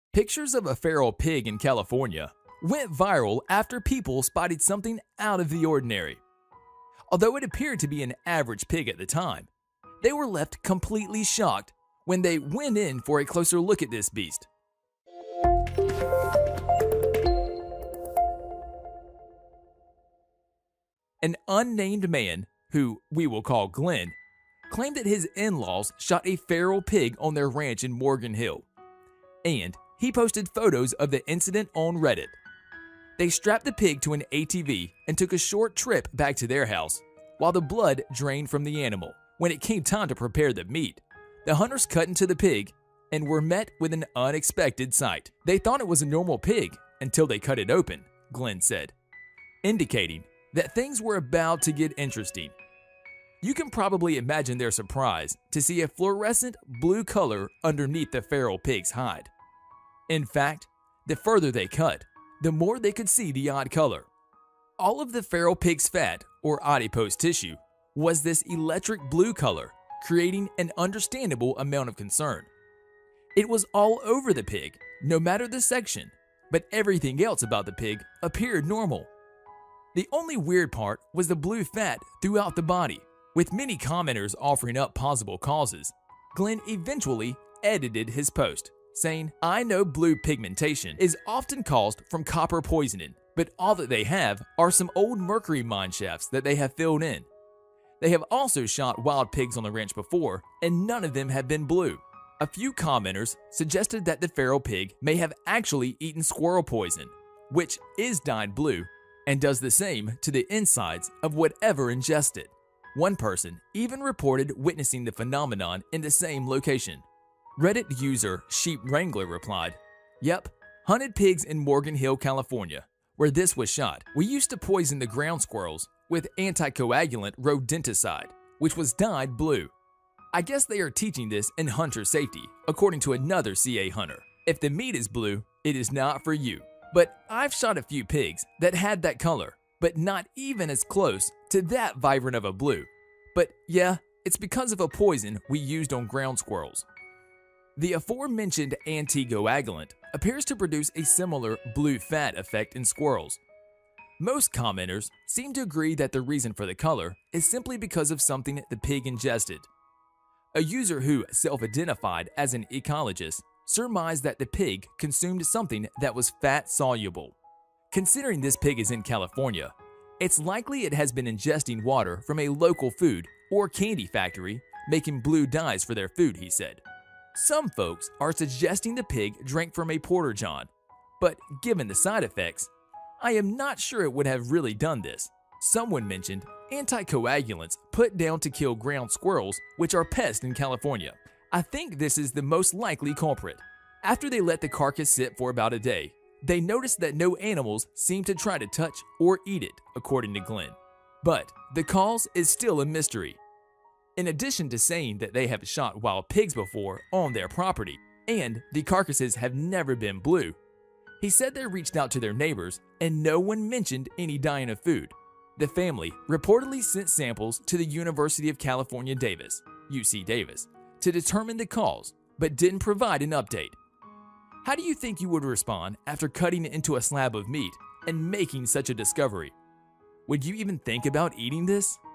Pictures of a feral pig in California went viral after people spotted something out of the ordinary. Although it appeared to be an average pig at the time, they were left completely shocked when they went in for a closer look at this beast. An unnamed man, who we will call Glenn, claimed that his in-laws shot a feral pig on their ranch in Morgan Hill, and he posted photos of the incident on Reddit. They strapped the pig to an ATV and took a short trip back to their house, while the blood drained from the animal. When it came time to prepare the meat, the hunters cut into the pig and were met with an unexpected sight. They thought it was a normal pig until they cut it open, Glenn said, indicating that things were about to get interesting. You can probably imagine their surprise to see a fluorescent blue color underneath the feral pig's hide. In fact, the further they cut, the more they could see the odd color. All of the feral pig's fat, or adipose tissue, was this electric blue color, creating an understandable amount of concern. It was all over the pig, no matter the section, but everything else about the pig appeared normal. The only weird part was the blue fat throughout the body. With many commenters offering up possible causes, Glenn eventually edited his post, saying, "I know blue pigmentation is often caused from copper poisoning, but all that they have are some old mercury mine shafts that they have filled in. They have also shot wild pigs on the ranch before, and none of them have been blue." A few commenters suggested that the feral pig may have actually eaten squirrel poison, which is dyed blue and does the same to the insides of whatever ingested. One person even reported witnessing the phenomenon in the same location. Reddit user Sheep Wrangler replied, "Yep, hunted pigs in Morgan Hill, California, where this was shot. We used to poison the ground squirrels with anticoagulant rodenticide, which was dyed blue. I guess they are teaching this in hunter safety, according to another CA hunter. If the meat is blue, it is not for you. But I've shot a few pigs that had that color, but not even as close to that vibrant of a blue. But yeah, it's because of a poison we used on ground squirrels." The aforementioned anticoagulant appears to produce a similar blue fat effect in squirrels. Most commenters seem to agree that the reason for the color is simply because of something the pig ingested. A user who self-identified as an ecologist surmised that the pig consumed something that was fat-soluble. Considering this pig is in California, it's likely it has been ingesting water from a local food or candy factory making blue dyes for their food, he said. Some folks are suggesting the pig drank from a porta-john, but given the side effects, I am not sure it would have really done this. Someone mentioned anticoagulants put down to kill ground squirrels, which are pests in California. I think this is the most likely culprit. After they let the carcass sit for about a day, they noticed that no animals seemed to try to touch or eat it, according to Glenn. But the cause is still a mystery. In addition to saying that they have shot wild pigs before on their property, and the carcasses have never been blue, he said they reached out to their neighbors and no one mentioned any dying of food. The family reportedly sent samples to the University of California, Davis, UC Davis, to determine the cause, but didn't provide an update. How do you think you would respond after cutting into a slab of meat and making such a discovery? Would you even think about eating this?